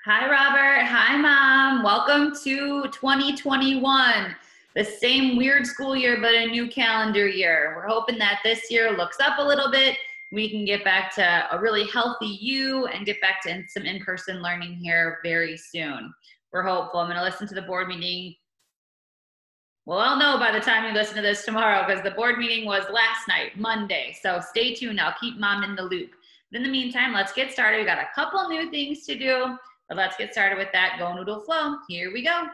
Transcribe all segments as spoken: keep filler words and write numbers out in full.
Hi, Robert. Hi, Mom. Welcome to twenty twenty-one. The same weird school year, but a new calendar year. We're hoping that this year looks up a little bit. We can get back to a really healthy you and get back to some in-person learning here very soon. We're hopeful. I'm going to listen to the board meeting. Well, I'll know by the time you listen to this tomorrow because the board meeting was last night, Monday. So stay tuned. I'll keep Mom in the loop. But in the meantime, let's get started. We got a couple new things to do. But let's get started with that Go Noodle Flow. Here we go.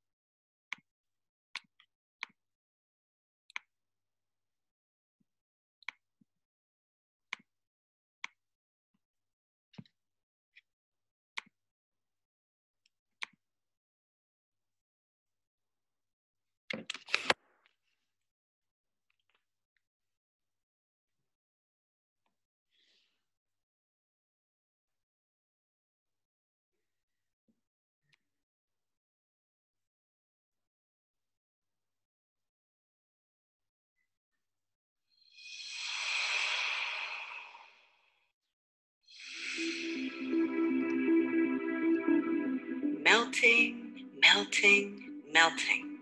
Melting, melting, melting.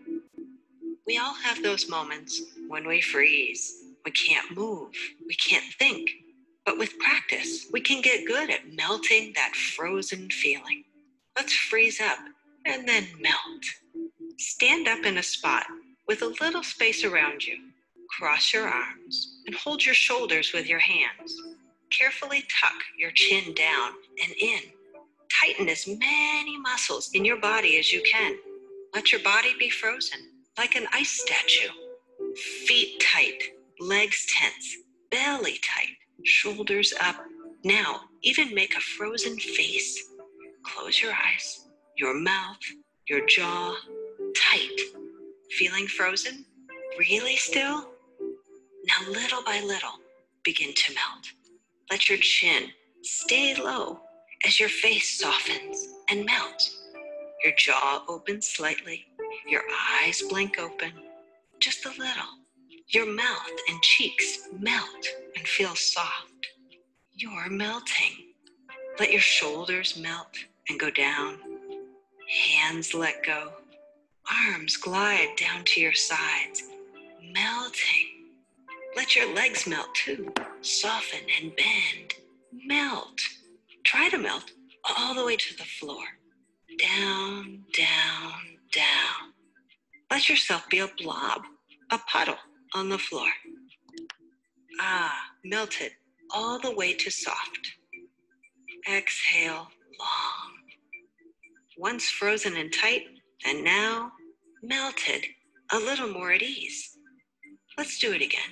We all have those moments when we freeze. We can't move. We can't think. But with practice, we can get good at melting that frozen feeling. Let's freeze up and then melt. Stand up in a spot with a little space around you. Cross your arms and hold your shoulders with your hands. Carefully tuck your chin down and in. Tighten as many muscles in your body as you can. Let your body be frozen, like an ice statue. Feet tight, legs tense, belly tight, shoulders up. Now, even make a frozen face. Close your eyes, your mouth, your jaw, tight. Feeling frozen? Really still? Now, little by little, begin to melt. Let your chin stay low as your face softens and melts. Your jaw opens slightly, your eyes blink open, just a little. Your mouth and cheeks melt and feel soft. You're melting. Let your shoulders melt and go down. Hands let go. Arms glide down to your sides, melting. Let your legs melt too. Soften and bend. Melt. Try to melt all the way to the floor. Down, down, down. Let yourself be a blob, a puddle on the floor. Ah, melted all the way to soft. Exhale long. Once frozen and tight, and now melted, a little more at ease. Let's do it again.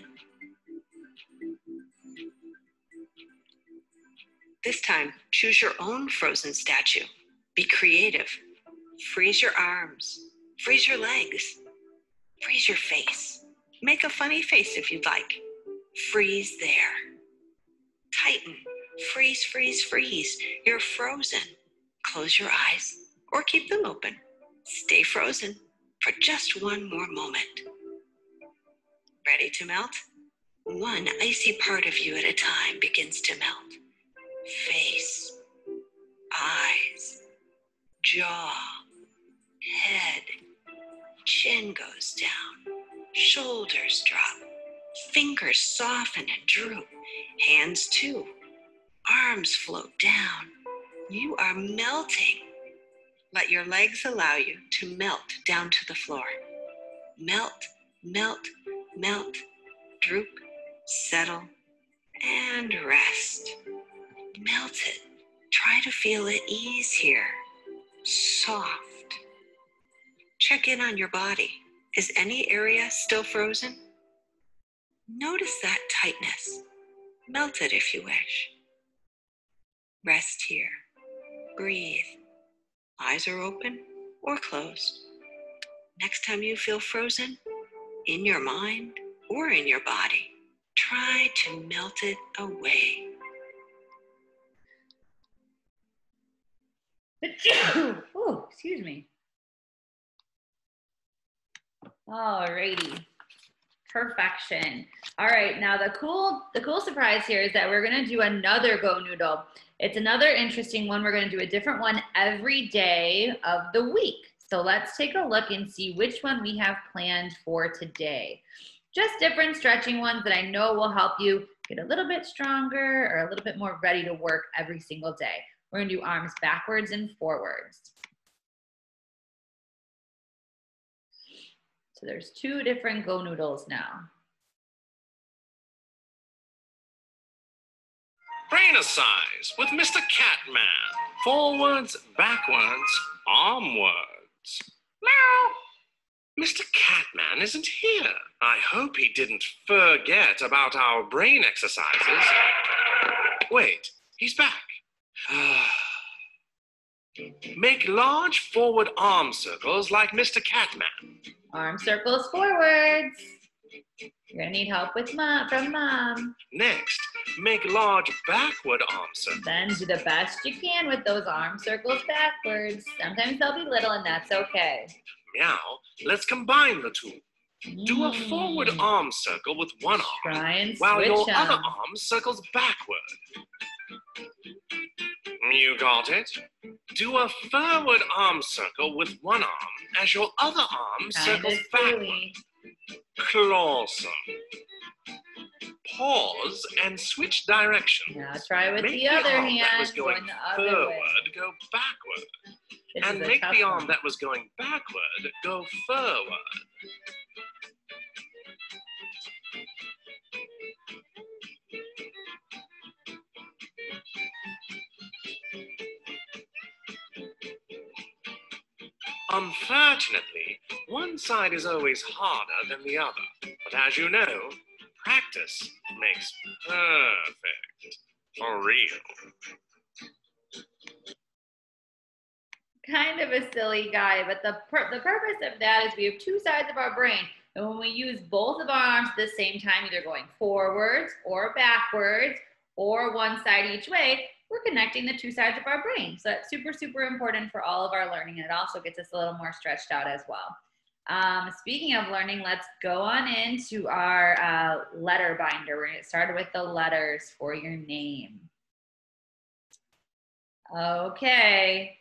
This time, choose your own frozen statue. Be creative. Freeze your arms. Freeze your legs. Freeze your face. Make a funny face if you'd like. Freeze there. Tighten. Freeze, freeze, freeze. You're frozen. Close your eyes or keep them open. Stay frozen for just one more moment. Ready to melt? One icy part of you at a time begins to melt. Face, eyes, jaw, head, chin goes down, shoulders drop, fingers soften and droop, hands too, arms float down. You are melting. Let your legs allow you to melt down to the floor. Melt, melt, melt, droop, settle, and rest. Melt it. Try to feel at ease here. Soft. Check in on your body. Is any area still frozen? Notice that tightness. Melt it if you wish. Rest here. Breathe. Eyes are open or closed. Next time you feel frozen, in your mind or in your body, try to melt it away. Ooh, excuse me. Alrighty. Perfection. All right, now the cool, the cool surprise here is that we're gonna do another Go Noodle. It's another interesting one. We're gonna do a different one every day of the week. So let's take a look and see which one we have planned for today. Just different stretching ones that I know will help you get a little bit stronger or a little bit more ready to work every single day. We're gonna do arms backwards and forwards. So there's two different Go Noodles now. Brain-a-size with Mister Catman. Forwards, backwards, armwards. Meow. Mister Catman isn't here. I hope he didn't forget about our brain exercises. Wait, he's back. Make large forward arm circles like Mister Catman. Arm circles forwards. You're gonna need help with mom, from mom. Next, make large backward arm circles. Then do the best you can with those arm circles backwards. Sometimes they'll be little and that's okay. Meow, let's combine the two. Do a forward Mm. arm circle with one arm, Try and while switch your 'em. other arm circles backward. You got it? Do a forward arm circle with one arm as your other arm Kind circles of backward. silly. Closer. Pause and switch directions. Now try with Make the other arm that was hand, going going the other forward way. go backward. This And is a make tough the arm one. that was going backward go forward. Unfortunately, one side is always harder than the other. But as you know, practice makes perfect. For real. Kind of a silly guy, but the, pur the purpose of that is we have two sides of our brain. And when we use both of our arms at the same time, either going forwards or backwards or one side each way, we're connecting the two sides of our brain. So that's super, super important for all of our learning. And it also gets us a little more stretched out as well. Um, speaking of learning, let's go on into our uh, letter binder. We're gonna get started with the letters for your name. Okay.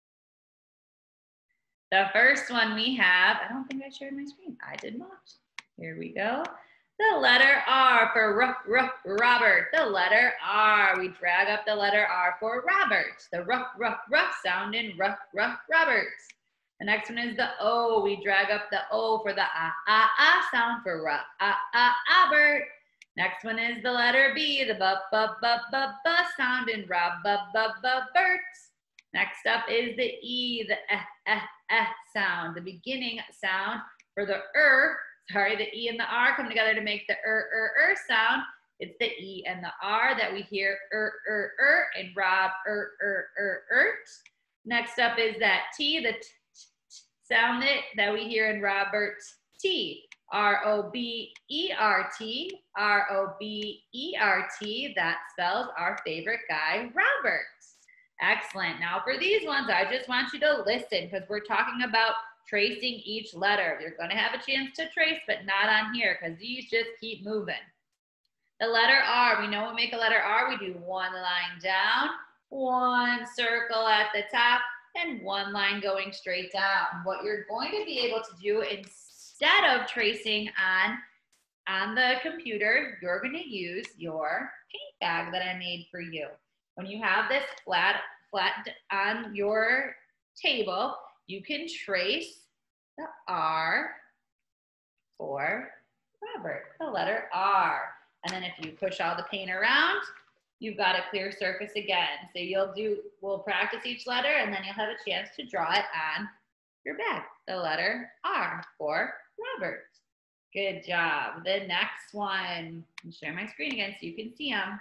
The first one we have, I don't think I shared my screen. I did not. Here we go. The letter R for R, R, Robert. The letter R. We drag up the letter R for Robert. The R, R, R sound in R, R, Robert. The next one is the O. We drag up the O for the ah, ah, ah sound for R, ah, ah, Albert. Next one is the letter B. The B, B, B, B, B sound in R, B, B, B, Bert. Next up is the E, the eh, eh, eh sound, the beginning sound for the er. Sorry, the E and the R come together to make the er, er, er sound. It's the E and the R that we hear er, er, er in Rob, er, er, er, ert. Next up is that T, the t, t, t sound that, that we hear in Robert, T. R O B E R T, R O B E R T, that spells our favorite guy, Robert. Excellent. Now for these ones, I just want you to listen because we're talking about tracing each letter. You're going to have a chance to trace, but not on here because these just keep moving. The letter R, we know we make a letter R, we do one line down, one circle at the top, and one line going straight down. What you're going to be able to do instead of tracing on, on the computer, you're going to use your paint bag that I made for you. When you have this flat, flat on your table, you can trace the R for Robert, the letter R. And then if you push all the paint around, you've got a clear surface again. So you'll do, we'll practice each letter and then you'll have a chance to draw it on your bag, the letter R for Robert. Good job. The next one, I'll share my screen again so you can see them.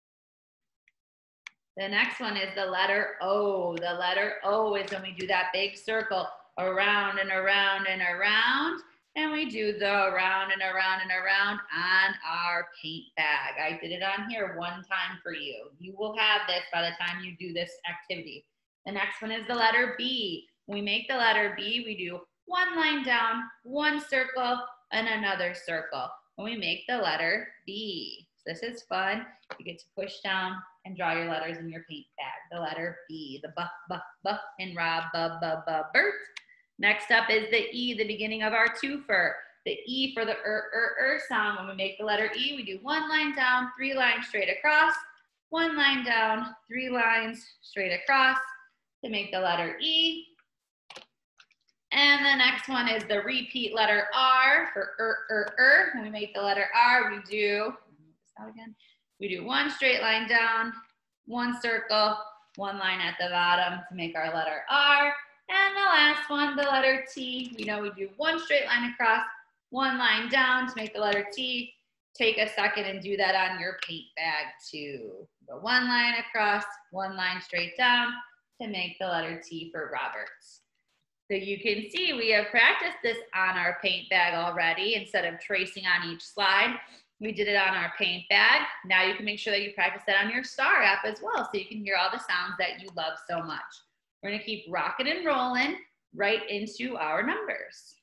The next one is the letter O. The letter O is when we do that big circle around and around and around, and we do the around and around and around on our paint bag. I did it on here one time for you. You will have this by the time you do this activity. The next one is the letter B. When we make the letter B, we do one line down, one circle, and another circle. And we make the letter B. So this is fun. You get to push down and draw your letters in your paint bag. The letter B, the buh, buh, buh, and Rob, buh, buh, buh, Bert. Next up is the E, the beginning of our twofer. The E for the er, er, er sound. When we make the letter E, we do one line down, three lines straight across, one line down, three lines straight across to make the letter E. And the next one is the repeat letter R for er, er, er. When we make the letter R, we do, again, we do one straight line down, one circle, one line at the bottom to make our letter R. And the last one, the letter T, we know we do one straight line across, one line down to make the letter T. Take a second and do that on your paint bag too. Go one line across, one line straight down to make the letter T for Roberts. So you can see we have practiced this on our paint bag already. Instead of tracing on each slide, we did it on our paint bag. Now you can make sure that you practice that on your Star app as well, so you can hear all the sounds that you love so much. We're gonna keep rocking and rolling right into our numbers.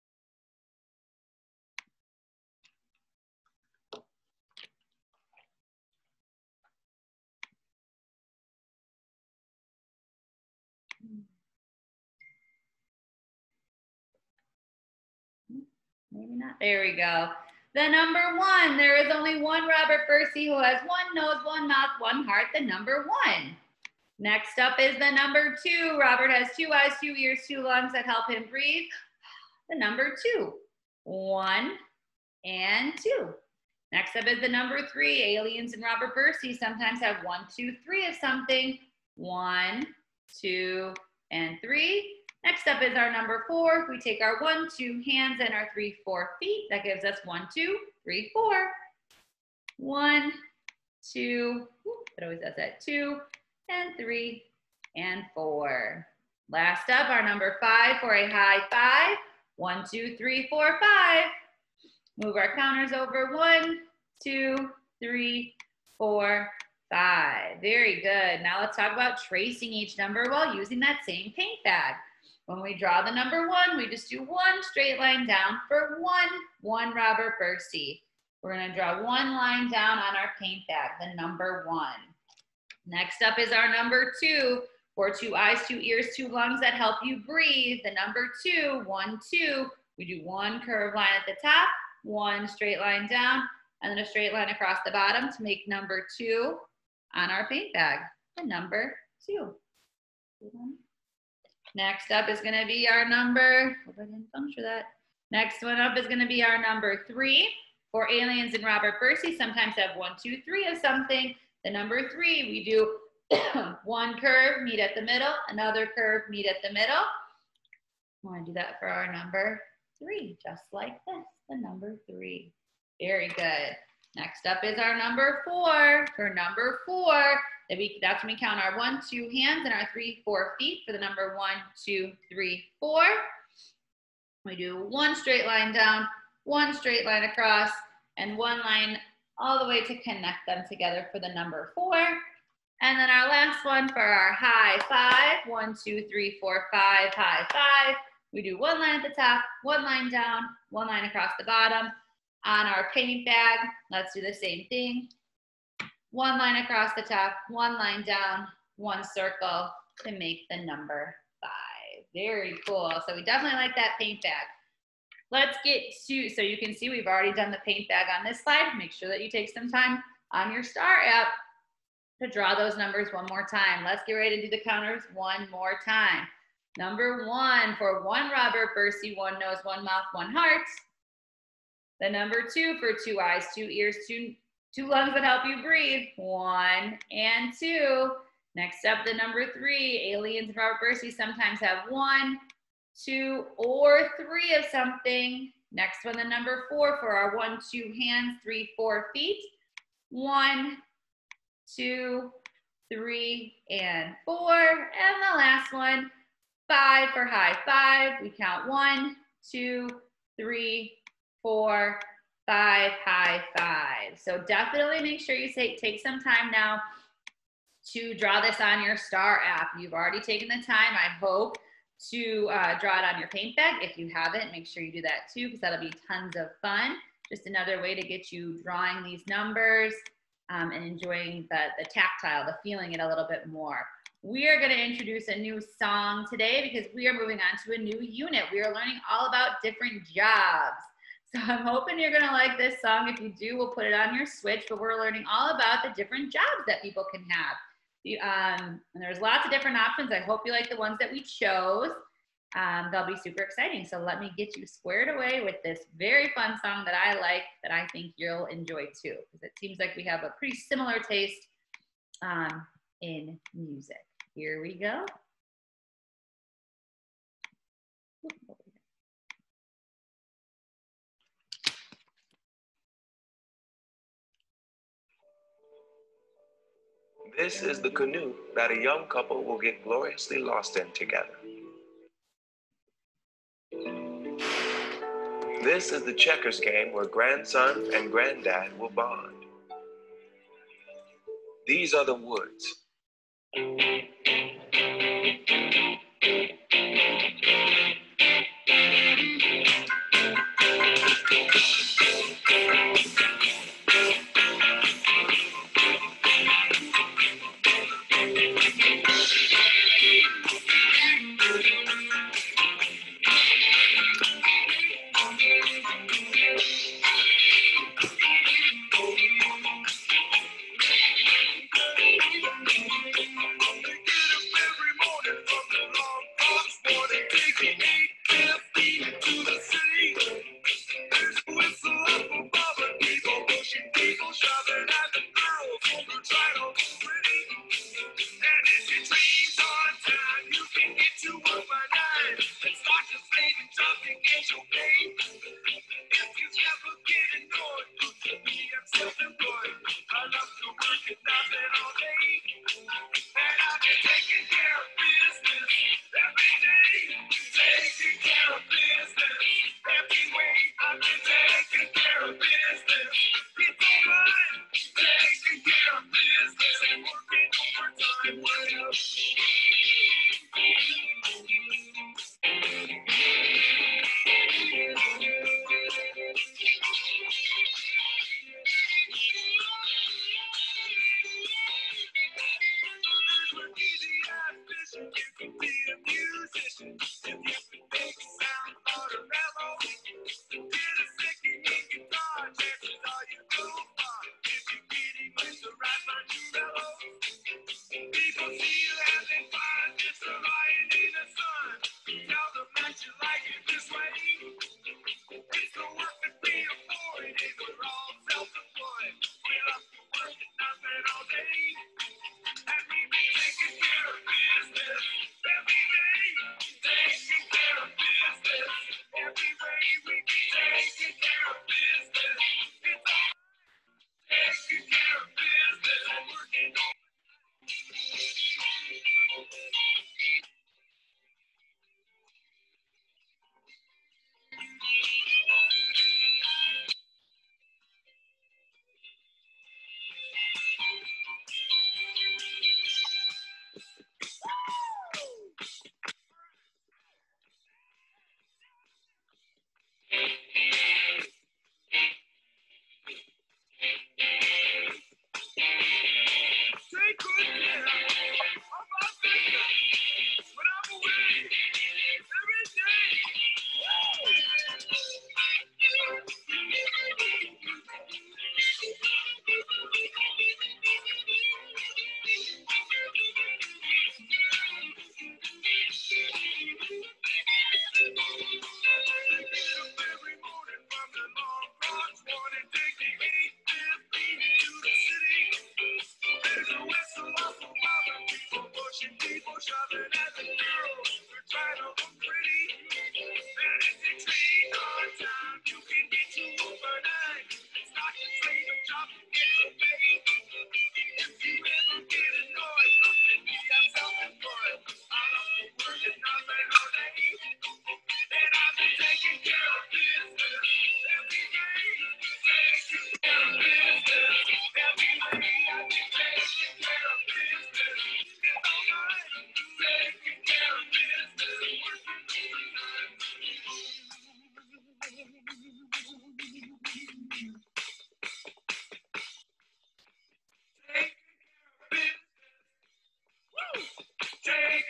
Maybe not. There we go. The number one, there is only one Robert Bursey who has one nose, one mouth, one heart, the number one. Next up is the number two. Robert has two eyes, two ears, two lungs that help him breathe. The number two. One and two. Next up is the number three. Aliens and Robert Bursey sometimes have one, two, three of something. One, two, and three. Next up is our number four. We take our one, two hands and our three, four feet. That gives us one, two, three, four. One, two, it always does that, two, and three, and four. Last up, our number five for a high five. One, two, three, four, five. Move our counters over. One, two, three, four, five. Very good. Now let's talk about tracing each number while using that same paint bag. When we draw the number one, we just do one straight line down for one, one Robert Bursey. We're gonna draw one line down on our paint bag, the number one. Next up is our number two, for two eyes, two ears, two lungs that help you breathe. The number two, one, two. We do one curved line at the top, one straight line down, and then a straight line across the bottom to make number two on our paint bag, the number two. Next up is gonna be our number, hope I didn't puncture that. Next one up is gonna be our number three. For aliens and Robert Bursey, sometimes have one, two, three of something. The number three, we do one curve, meet at the middle, another curve, meet at the middle. I wanna do that for our number three, just like this, the number three. Very good. Next up is our number four. For number four, that we, that's when we count our one, two hands and our three, four feet for the number one, two, three, four. We do one straight line down, one straight line across, and one line all the way to connect them together for the number four. And then our last one for our high five, one, two, three, four, five, high five. We do one line at the top, one line down, one line across the bottom. On our paint bag, let's do the same thing. One line across the top, one line down, one circle to make the number five. Very cool. So we definitely like that paint bag. Let's get to, so you can see we've already done the paint bag on this slide. Make sure that you take some time on your Star app to draw those numbers one more time. Let's get ready to do the counters one more time. Number one, for one Robert Bursey, one nose, one mouth, one heart. The number two, for two eyes, two ears, two, two lungs that help you breathe. One and two. Next up, the number three, aliens and Robert Bursey sometimes have one, two, or three of something. Next one, the number four, for our one, two hands, three, four feet. One, two, three, and four. And the last one, five for high five. We count one, two, three, four, five, high five. So definitely make sure you take, take some time now to draw this on your Star app. You've already taken the time, I hope, to uh, draw it on your paint bag. If you haven't, make sure you do that too, because that'll be tons of fun. Just another way to get you drawing these numbers um, and enjoying the, the tactile, the feeling it a little bit more. We are going to introduce a new song today because we are moving on to a new unit. We are learning all about different jobs. So I'm hoping you're going to like this song. If you do, we'll put it on your Switch, but we're learning all about the different jobs that people can have. You, um, and there's lots of different options. I hope you like the ones that we chose. Um, they'll be super exciting. So let me get you squared away with this very fun song that I like, that I think you'll enjoy too, because it seems like we have a pretty similar taste um, in music. Here we go. This is the canoe that a young couple will get gloriously lost in together. This is the checkers game where grandson and granddad will bond. These are the woods. People see you as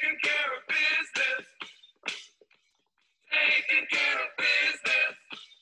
Taking care of business. Taking care of business.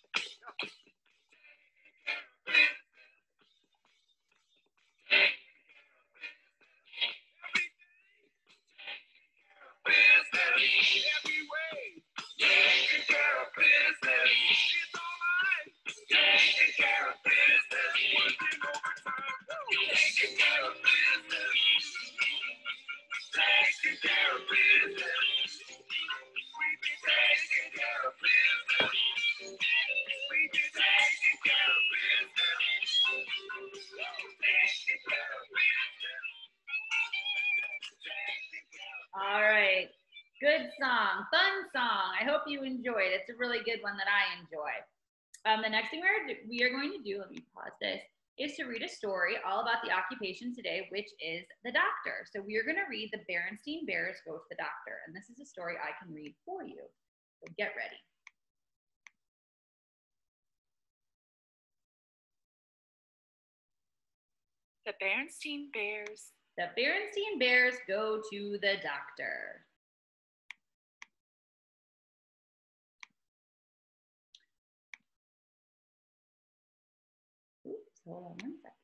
Business every way. Taking care of business. It's all right. Taking care of business. Working overtime. Taking care of business. Taking care of business. We be taking care of business. We be taking care of business. Taking care of business. All right. Good song. Fun song. I hope you enjoyed. It's a really good one that I enjoy. Um, the next thing we're, we are going to do, let me pause this, is to read a story all about the occupation today, which is the doctor. So we are going to read The Berenstein Bears Go to the Doctor. And this is a story I can read for you. So get ready. The Berenstein Bears. The Berenstein Bears Go to the Doctor. Oops, hold on one second.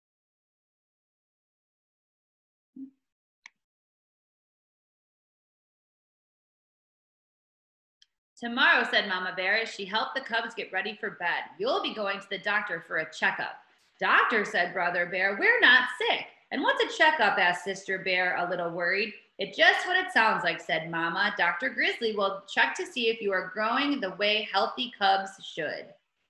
Tomorrow, said Mama Bear as she helped the cubs get ready for bed. You'll be going to the doctor for a checkup. Doctor, said Brother Bear, we're not sick. And what's a checkup? Asked Sister Bear, a little worried. It's just what it sounds like, said Mama. Doctor Grizzly will check to see if you are growing the way healthy cubs should.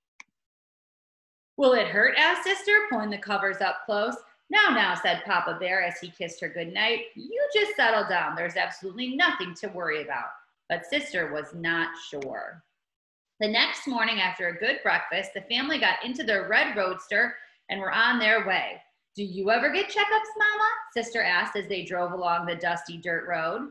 Will it hurt? Asked Sister, pulling the covers up close. Now, now, said Papa Bear as he kissed her goodnight. You just settle down. There's absolutely nothing to worry about. But Sister was not sure. The next morning, after a good breakfast, the family got into their red roadster and were on their way. Do you ever get checkups, Mama? Sister asked as they drove along the dusty dirt road.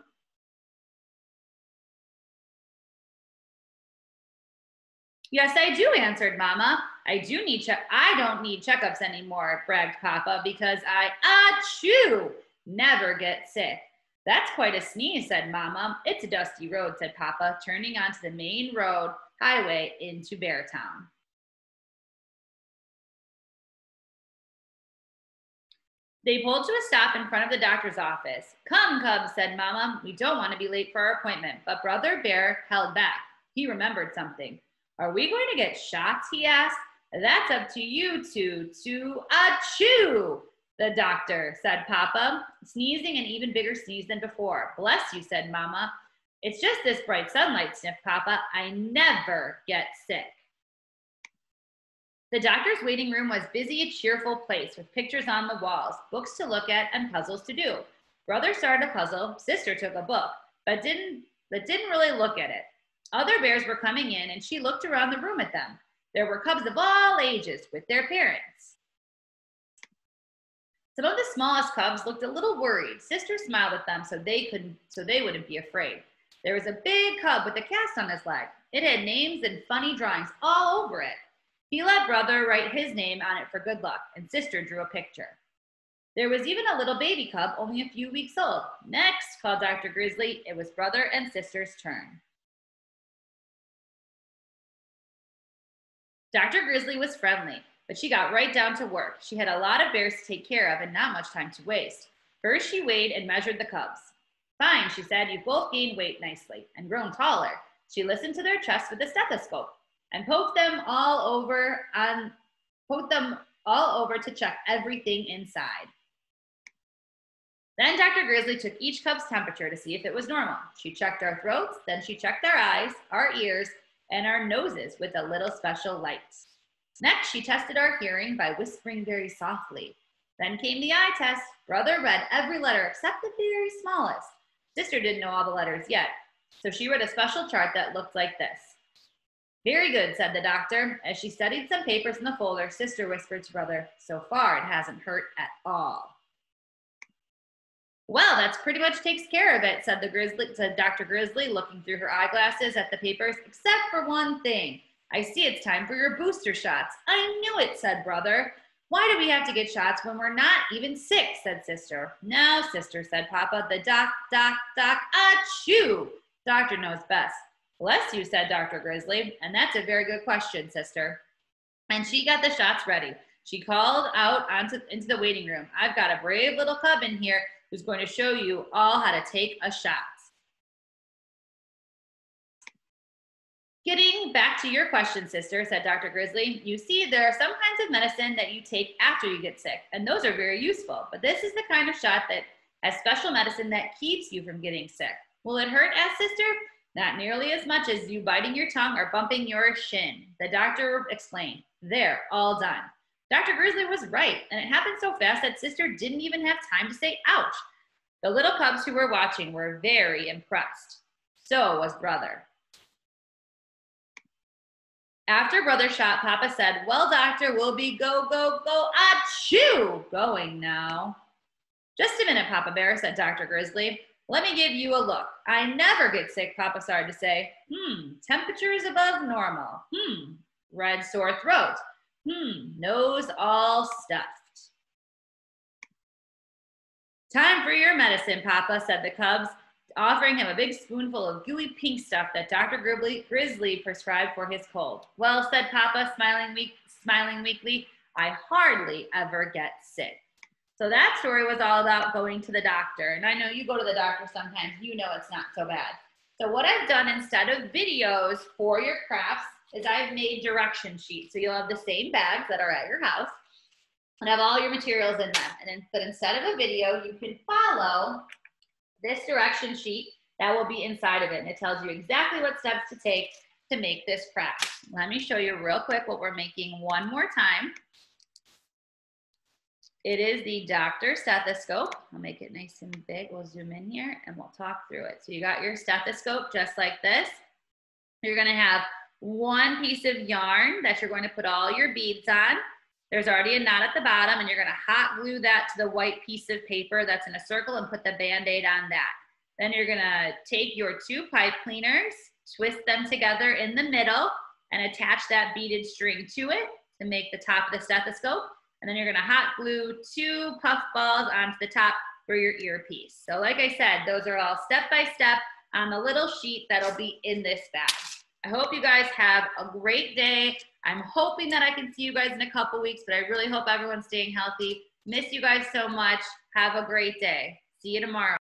Yes, I do, answered Mama. I do need check. I don't need checkups anymore, bragged Papa, because I, achoo, never get sick. That's quite a sneeze, said Mama. It's a dusty road, said Papa, turning onto the main road highway into Beartown. They pulled to a stop in front of the doctor's office. Come, Cubs, said Mama. We don't want to be late for our appointment. But Brother Bear held back. He remembered something. Are we going to get shots? He asked. That's up to you two to achoo, the doctor, said Papa, sneezing an even bigger sneeze than before. Bless you, said Mama. It's just this bright sunlight, sniffed Papa. I never get sick. The doctor's waiting room was busy, a cheerful place with pictures on the walls, books to look at, and puzzles to do. Brother started a puzzle, Sister took a book, but didn't, but didn't really look at it. Other bears were coming in, and she looked around the room at them. There were cubs of all ages with their parents. Some of the smallest cubs looked a little worried. Sister smiled at them so they couldn't, so they wouldn't be afraid. There was a big cub with a cast on his leg. It had names and funny drawings all over it. He let Brother write his name on it for good luck, and Sister drew a picture. There was even a little baby cub, only a few weeks old. Next, called Doctor Grizzly. It was Brother and Sister's turn. Doctor Grizzly was friendly, but she got right down to work. She had a lot of bears to take care of and not much time to waste. First, she weighed and measured the cubs. Fine, she said, you've both gained weight nicely and grown taller. She listened to their chests with a stethoscope and poked them all over on, poked them all over to check everything inside. Then Doctor Grizzly took each cub's temperature to see if it was normal. She checked our throats, then she checked our eyes, our ears, and our noses with a little special light. Next, she tested our hearing by whispering very softly. Then came the eye test. Brother read every letter except the very smallest. Sister didn't know all the letters yet, so she read a special chart that looked like this. Very good, said the doctor. As she studied some papers in the folder, Sister whispered to Brother, so far it hasn't hurt at all. Well, that's pretty much takes care of it, said the Grizzly, said Doctor Grizzly, looking through her eyeglasses at the papers, except for one thing. I see it's time for your booster shots. I knew it, said Brother. Why do we have to get shots when we're not even sick, said Sister. No, Sister, said Papa. The doc, doc, doc, achoo. Doctor knows best. Bless you, said Doctor Grizzly. And that's a very good question, Sister. And she got the shots ready. She called out onto, into the waiting room. I've got a brave little cub in here who's going to show you all how to take a shot. Getting back to your question, Sister, said Doctor Grizzly, you see, there are some kinds of medicine that you take after you get sick, and those are very useful. But this is the kind of shot that has special medicine that keeps you from getting sick. Will it hurt? asked Sister. Not nearly as much as you biting your tongue or bumping your shin. The doctor explained. There, all done. Doctor Grizzly was right, and it happened so fast that Sister didn't even have time to say ouch. The little cubs who were watching were very impressed. So was Brother. After Brother shot, Papa said, well, Doctor, we'll be go, go, go, achoo, going now. Just a minute, Papa Bear, said Doctor Grizzly. Let me give you a look. I never get sick, Papa started to say. Hmm, temperature is above normal. Hmm, red sore throat. Hmm, nose all stuffed. Time for your medicine, Papa, said the cubs, offering him a big spoonful of gooey pink stuff that Doctor Grizzly prescribed for his cold. Well, said Papa, smiling, weak, smiling weakly, I hardly ever get sick. So that story was all about going to the doctor. And I know you go to the doctor sometimes, you know it's not so bad. So what I've done instead of videos for your crafts is I've made direction sheets. So you'll have the same bags that are at your house and have all your materials in them. And then, but instead of a video, you can follow this direction sheet that will be inside of it. And it tells you exactly what steps to take to make this craft. Let me show you real quick what we're making one more time. It is the Doctor Stethoscope. I'll make it nice and big. We'll zoom in here and we'll talk through it. So you got your stethoscope just like this. You're gonna have one piece of yarn that you're going to put all your beads on. There's already a knot at the bottom and you're gonna hot glue that to the white piece of paper that's in a circle and put the Band-Aid on that. Then you're gonna take your two pipe cleaners, twist them together in the middle and attach that beaded string to it to make the top of the stethoscope. And then you're gonna hot glue two puff balls onto the top for your earpiece. So like I said, those are all step-by-step on the little sheet that'll be in this bag. I hope you guys have a great day. I'm hoping that I can see you guys in a couple weeks, but I really hope everyone's staying healthy. Miss you guys so much. Have a great day. See you tomorrow.